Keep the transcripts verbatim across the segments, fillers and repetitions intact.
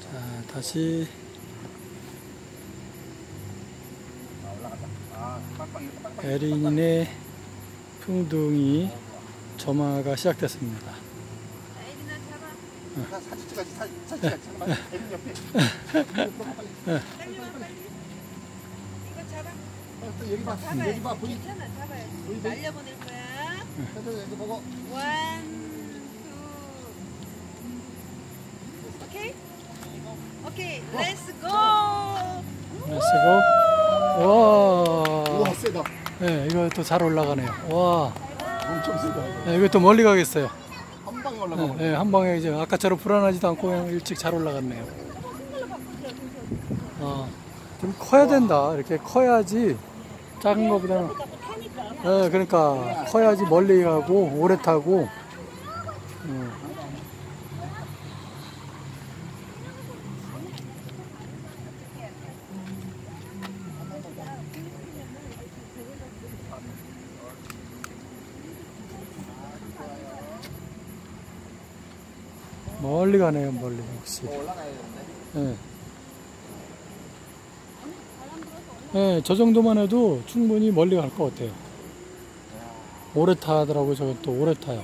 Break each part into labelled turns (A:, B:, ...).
A: 자, 다시 에린의 풍둥이 점화가 시작됐습니다.
B: 에린아 잡아.
C: 사진 찍어야지. 사진 찍어야지. 잠깐만. 에린 옆에.
B: 빨리 와 빨리. 이거 잡아.
C: 또 여기 봐.
B: 잡아요.
C: 여기 봐. 보이.
B: 괜찮아 잡아요.
C: 보이.
B: 날려보낼 거야.
C: 여기 보고.
B: 원, 투. 오케이? 오케이. 렛츠 고.
A: 렛츠고. 와.
C: 우와 세다.
A: 네, 이거 또 잘 올라가네요. 와.
C: 엄청 세다.
A: 네, 이거 또 멀리 가겠어요.
C: 한 방에 올라가.
A: 네, 네, 한 방에 이제 아까처럼 불안하지도 않고 그냥 일찍 잘 올라갔네요. 어, 좀 커야 된다. 이렇게 커야지 작은 거보다는. 네, 그러니까 커야지 멀리 가고 오래 타고. 음. 멀리 가네요, 멀리 역시. 네. 네, 저 정도만 해도 충분히 멀리 갈 것 같아요. 오래 타더라고요. 저거 또 오래 타요.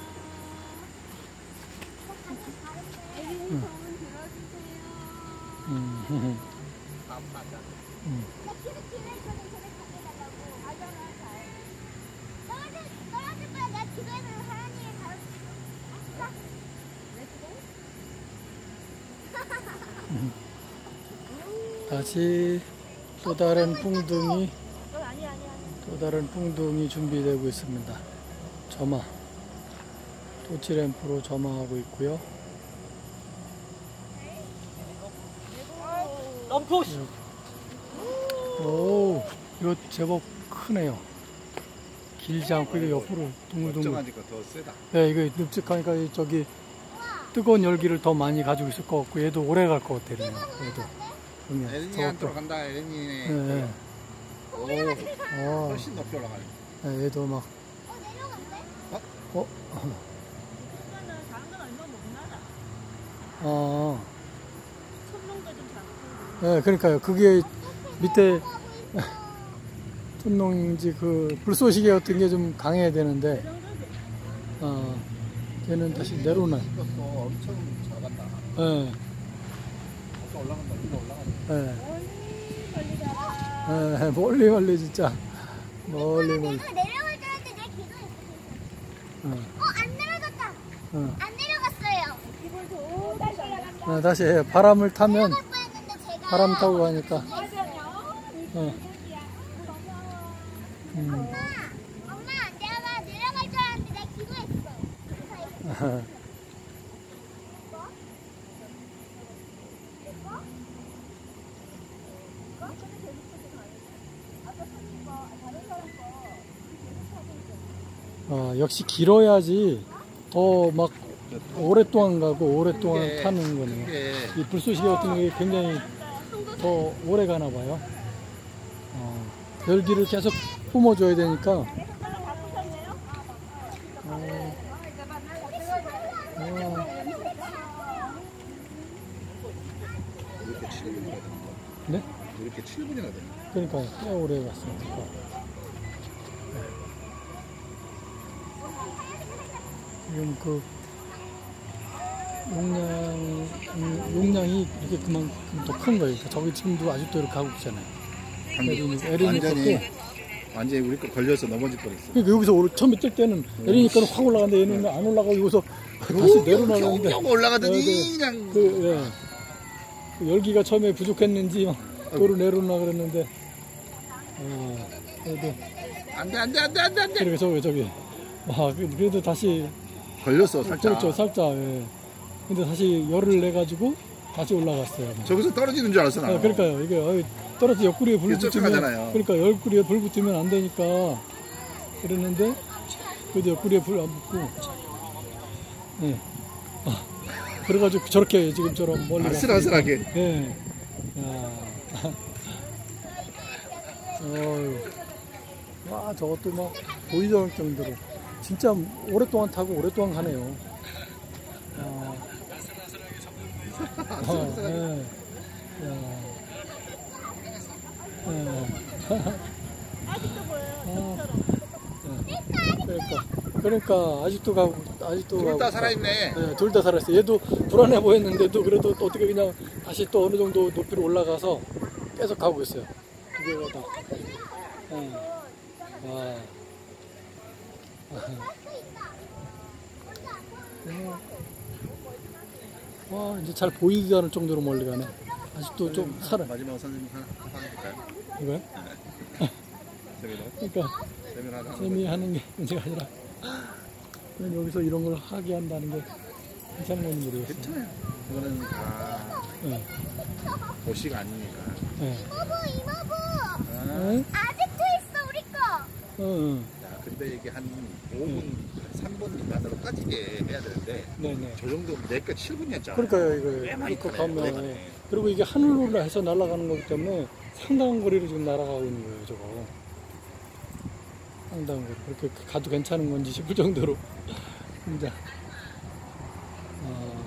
A: 음. 음, 음. 음. 다시 또 다른 풍둥이 또 다른 풍둥이 준비되고 있습니다. 점화 토치램프로 점화하고 있고요. 오, 이거 제법 크네요. 길지 않고 이거 옆으로 둥글둥글.
C: 걱정하니까 더 세다.
A: 네, 이거 늪직하니까 저기 뜨거운 열기를 더 많이 가지고 있을 것 같고 얘도 오래 갈 것 같아요. 얘도.
C: 에린이한테로 간다. 에린이네.
A: 네, 네.
C: 오,
A: 어,
C: 훨씬 높이 올라가네.
A: 네, 얘도 막. 어? 어. 네, 그러니까요. 그게 밑에 촌농인지 그 불쏘시개 같은 게 좀 강해야 되는데, 어, 걔는 다시 내려오나.
C: 이것도 엄청 잘 간다.
A: 네.
C: 또 올라간다. 이거 올라간다.
A: 네. 네, 멀리 멀리 진짜 멀리 멀리.
D: 내가 내려갈 줄 알았는데 내 기도했어.
A: 어,
D: 어, 안 내려갔다.
A: 어.
D: 안 내려갔어요. 다시 올라갔어.
A: 어, 다시 해. 바람을 타면
D: 내려갈 뻔했는데 제가
A: 바람 타고 가니까. 어. 음.
D: 엄마, 엄마, 내가 내려갈 줄 알았는데 내 기도했어.
A: 어, 역시 길어야지 더 막 오랫동안 가고 오랫동안
C: 그게,
A: 타는 거네요.
C: 그게
A: 이 불쏘시개 같은 게 굉장히 더 오래 가나 봐요. 어, 열기를 계속 뿜어줘야 되니까. 어, 어,
C: 이렇게 칠 분이나 된다.
A: 네?
C: 이렇게 칠 분이나 된다.
A: 그러니까 꽤 오래 갔으니까. 지금 그 용량, 음, 용량이 이게 그만큼 더 큰 거예요. 그러니까 저기 지금도 아직도 이렇게 가고 있잖아요. 에린이, 에린이
C: 완전히
A: 것도.
C: 완전히 우리 거 걸려서 넘어질 뻔했어.
A: 그러니까 여기서 오르, 처음에 뜰 때는 에린이 거는 확 올라가는데 얘는 안 올라가고 여기서 다시 내려나가는데.
C: 쭉 올라가더니
A: 네, 네.
C: 그냥
A: 그, 예. 그 열기가 처음에 부족했는지 막 도로 내려오나 그랬는데. 어, 그래도.
C: 안돼 안돼 안돼 안돼 안돼.
A: 그래서 저기, 저기. 와, 그래도 다시.
C: 걸렸어 살짝.
A: 그렇죠, 살짝. 예. 근데 다시 열을 내가지고 다시 올라갔어요.
C: 저기서 떨어지는 줄 알았어 나.
A: 네, 그러니까요. 이게 어이, 떨어져 옆구리에 불
C: 이게
A: 붙으면
C: 쫓아가잖아요.
A: 그러니까 옆구리에 불 붙으면 안 되니까 그랬는데 그래도 옆구리에 불 안 붙고. 네. 아, 그래가지고 저렇게 지금처럼 멀리
C: 아슬아슬하게.
A: 네. 야. 어휴. 와, 저것도 막 보이지 않을 정도로 진짜 오랫동안 타고 오랫동안 가네요. 아. 어, 예. 야. 예.
B: 아직도 보여요.
A: 아, 예. 그러니까, 그러니까 아직도 가고 아직도
C: 둘 다
A: 가고
C: 살아있네.
A: 네, 둘 다 살았어요. 얘도 불안해 보였는데도 그래도 또 어떻게 그냥 다시 또 어느 정도 높이로 올라가서 계속 가고 있어요. 두 개가 다. 예. 와. 어. 와, 이제 잘 보이지 않을 정도로 멀리 가네. 아직도 좀 살아.
C: 마지막 선생님 하나 하나 할까요?
A: 이거요?
C: 재미로.
A: 그러니까
C: 재미로 하나.
A: 재미 하는 게 문제가 아니라 그냥 여기서 이런 걸 하게 한다는 게 괜찮은 건지 모르겠어요.
C: 괜찮아요. 이거는 다
A: 네.
C: 도시가 아니니까.
A: 네.
D: 이모부 이모부
C: 아,
A: 네?
D: 아직도 있어 우리 거.
A: 어, 어.
C: 야, 근데 이게 한 오 분, 삼 분 미만으로 빠지게 해야 되는데
A: 네네.
C: 저 정도 내가 칠 분이었잖아.
A: 그러니까요, 이거.
C: 꽤 많이
A: 이거
C: 타네,
A: 가면.
C: 오래가네.
A: 그리고 이게 하늘로 해서 날아가는 거기 때문에 상당한 거리를 지금 날아가고 있는 거예요, 저거. 상당한 거리. 그렇게 가도 괜찮은 건지 싶을 정도로. 진짜. 아.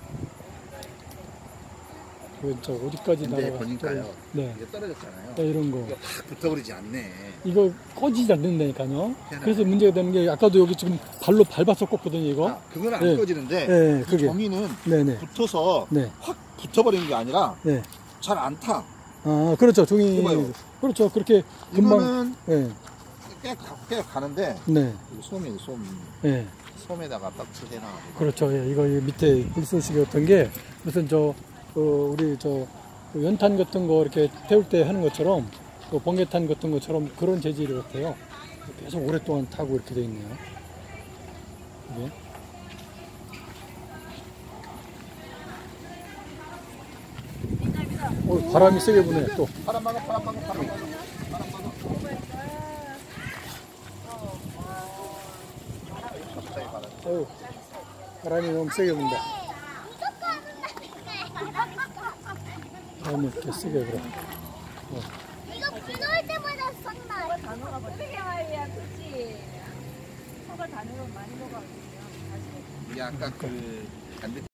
A: 이거 저 어디까지
C: 근데
A: 날아가?
C: 보니까요.
A: 네.
C: 이게 떨어졌잖아요.
A: 네, 이런 거.
C: 이거 확 붙어버리지 않네.
A: 이거 꺼지지 않는다니까요.
C: 희한하네.
A: 그래서 문제가 되는 게 아까도 여기 지금 발로 밟아서 껐거든요, 이거.
C: 아, 그건 안
A: 네.
C: 꺼지는데
A: 네,
C: 이
A: 그게.
C: 종이는
A: 네네.
C: 붙어서
A: 네.
C: 확 붙어버리는 게 아니라
A: 네.
C: 잘 안 타.
A: 아, 그렇죠. 종이.
C: 이거요.
A: 그렇죠. 그렇게 금방.
C: 이거는
A: 네.
C: 꽤, 가- 꽤 가는데
A: 네.
C: 이거 솜이에요, 솜.
A: 네.
C: 솜에다가 딱 해놔가지고.
A: 그렇죠. 예, 이거 이 밑에 불쏘시개 같은 게 무슨 저, 어, 우리 저, 그 연탄 같은 거 이렇게 태울 때 하는 것처럼, 그 번개탄 같은 것처럼 그런 재질 같아요. 계속 오랫동안 타고 이렇게 돼 있네요. 이게. 어, 바람이 세게 부네, 또.
C: 바람 막아, 바람 막아, 바람 막아. 갑자기 바람.
A: 어우, 바람이 너무 세게 분다. 바람이 이렇게 세게 불어.
D: 이거 비 올 때마다 쏜다.
B: 단어가 어떻게 와야 그치? 서가 단어로 많이 먹어가지고.
C: 이게 아까 그 반대